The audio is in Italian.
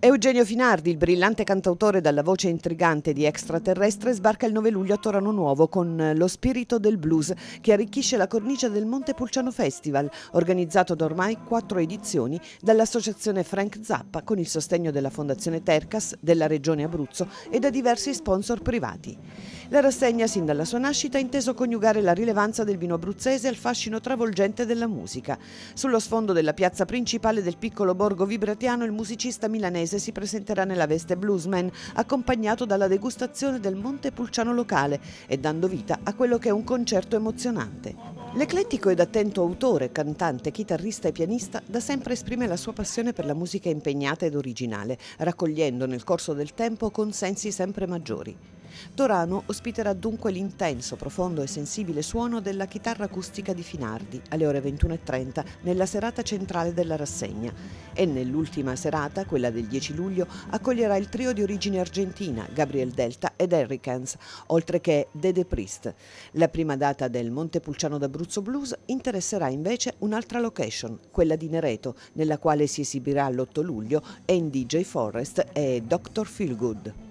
Eugenio Finardi, il brillante cantautore dalla voce intrigante di Extraterrestre, sbarca il 9 luglio a Torano Nuovo con Lo spirito del blues, che arricchisce la cornice del Montepulciano Festival, organizzato da ormai 4 edizioni dall'associazione Frank Zappa con il sostegno della Fondazione Tercas, della Regione Abruzzo e da diversi sponsor privati. La rassegna, sin dalla sua nascita, ha inteso coniugare la rilevanza del vino abruzzese al fascino travolgente della musica. Sullo sfondo della piazza principale del piccolo borgo vibratiano, il musicista milanese si presenterà nella veste bluesman, accompagnato dalla degustazione del Montepulciano locale e dando vita a quello che è un concerto emozionante. L'eclettico ed attento autore, cantante, chitarrista e pianista da sempre esprime la sua passione per la musica impegnata ed originale, raccogliendo nel corso del tempo consensi sempre maggiori. Torano ospiterà dunque l'intenso, profondo e sensibile suono della chitarra acustica di Finardi alle ore 21:30 nella serata centrale della rassegna, e nell'ultima serata, quella del 10 luglio, accoglierà il trio di origine argentina Gabriel Delta ed Eric Hans, oltre che Dede Priest. La prima data del Montepulciano d'Abruzzo Blues interesserà invece un'altra location, quella di Nereto, nella quale si esibirà l'8 luglio Andy J. Forrest e Dr. Feelgood.